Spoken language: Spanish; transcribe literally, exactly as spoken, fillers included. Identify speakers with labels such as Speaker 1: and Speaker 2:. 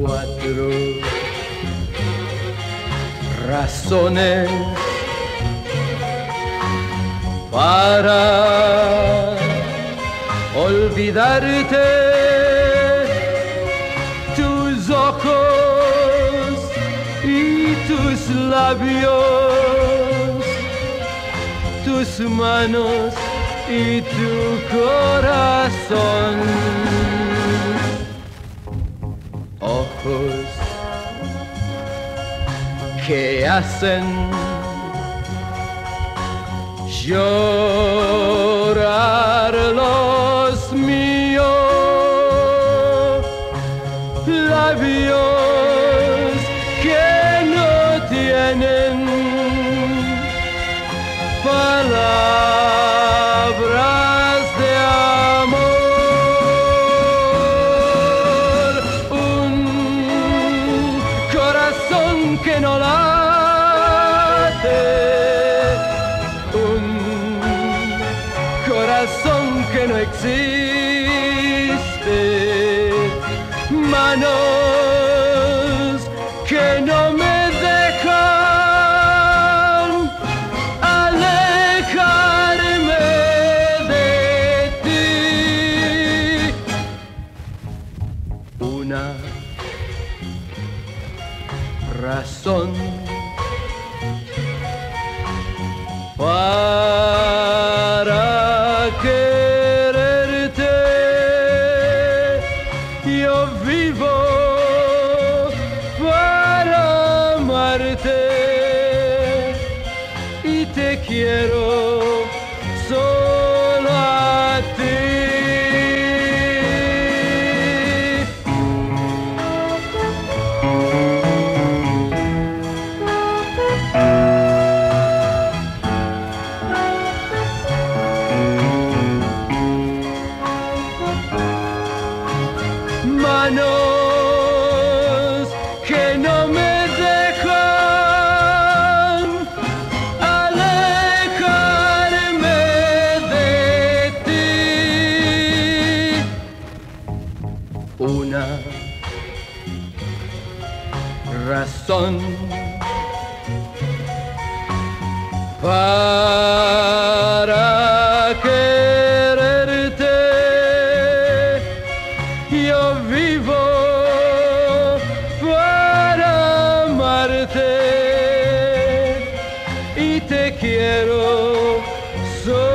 Speaker 1: cuatro razones para olvidarte. Tus ojos y tus labios, tus manos y tu corazón. Ojos que hacen llorar los míos, labios que no tienen palabras de amor, un corazón que no late, un corazón que no existe, manos que no me dejan alejarme de ti. Una razón para quererte. Yo vivo para amarte y te quiero solo a ti. Manos que no me dejan alejarme de ti. Una razón para quererte. Yo vivo para amarte y te quiero solo.